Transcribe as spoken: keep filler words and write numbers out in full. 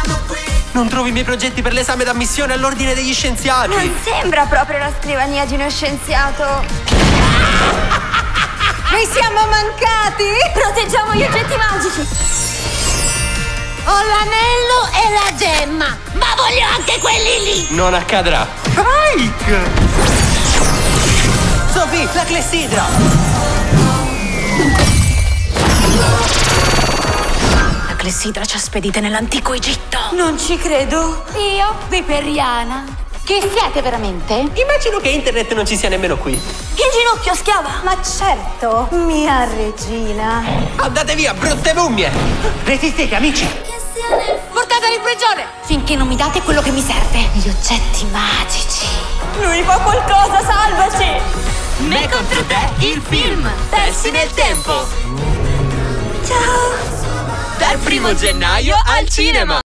Non trovi i miei progetti per l'esame d'ammissione all'ordine degli scienziati? Non sembra proprio la scrivania di uno scienziato. Vi siamo mancati! Proteggiamo gli oggetti magici. Ho l'anello e la gemma, ma voglio anche quelli lì! Non accadrà. Mike! Sophie, la clessidra! La clessidra ci ha spedite nell'antico Egitto. Non ci credo. Io, Viperiana. Chi siete veramente? Immagino che internet non ci sia nemmeno qui. In ginocchio, schiava. Ma certo, mia regina. Andate via, brutte mummie! Resistete, amici! Portateli in prigione! Finché non mi date quello che mi serve. Gli oggetti magici. Lui fa qualcosa, salvaci! Me contro te, il film Persi nel tempo. Ciao! Dal primo gennaio al cinema.